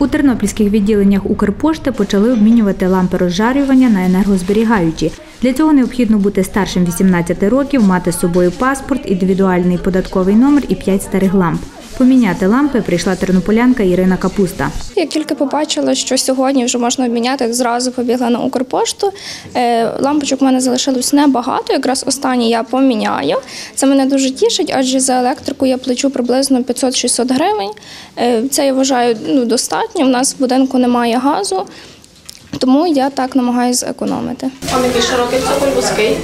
У тернопільських відділеннях Укрпошти почали обмінювати лампи розжарювання на енергозберігаючі. Для цього необхідно бути старшим 18 років, мати з собою паспорт, індивідуальний податковий номер і 5 старих ламп. Поміняти лампи прийшла тернополянка Ірина Капуста. Як тільки побачила, що сьогодні вже можна обміняти, зразу побігла на Укрпошту. Лампочок в мене залишилось небагато, якраз останні я поміняю. Це мене дуже тішить, адже за електрику я плачу приблизно 500-600 гривень. Це я вважаю достатньо, в нас в будинку немає газу, тому я так намагаюся зекономити. А який широкий цоколь, вузький?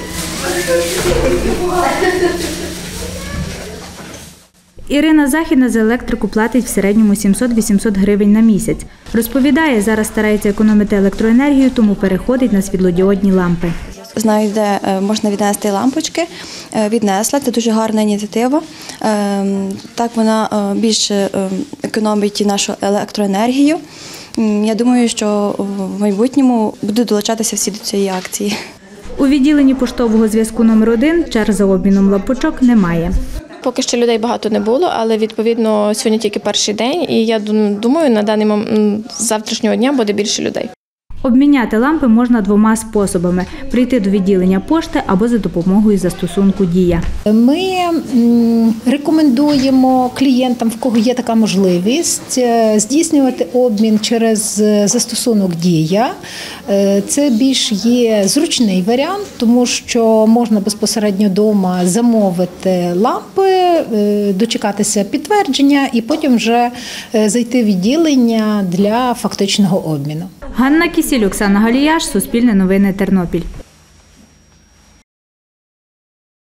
Ірина Західна за електрику платить в середньому 700-800 гривень на місяць. Розповідає, зараз старається економити електроенергію, тому переходить на світлодіодні лампи. Знаю, де можна віднести лампочки. Віднесла, це дуже гарна ініціатива. Так вона більше економить нашу електроенергію. Я думаю, що в майбутньому будуть долучатися всі до цієї акції. У відділенні поштового зв'язку номер 1 черг за обміном лампочок немає. Поки що людей багато не було, але відповідно сьогодні тільки перший день, і я думаю, на даний момент з завтрашнього дня буде більше людей. Обміняти лампи можна двома способами – прийти до відділення пошти або за допомогою застосунку «Дія». Ми рекомендуємо клієнтам, в кого є така можливість, здійснювати обмін через застосунок «Дія». Це більш є зручний варіант, тому що можна безпосередньо вдома замовити лампи, дочекатися підтвердження і потім вже зайти в відділення для фактичного обміну. Ганна Кісіль, Оксана Галіяш, Суспільне новини, Тернопіль.